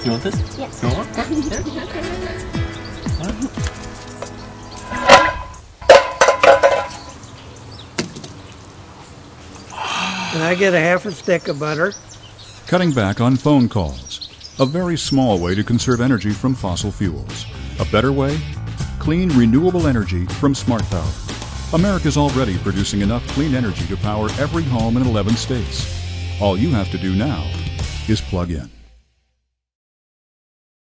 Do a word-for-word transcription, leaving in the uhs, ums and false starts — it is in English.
You want this? Yes. You want one? Yeah. Can I get a half a stick of butter? Cutting back on phone calls. A very small way to conserve energy from fossil fuels. A better way? Clean, renewable energy from Smartpower. America's already producing enough clean energy to power every home in eleven states. All you have to do now is plug in.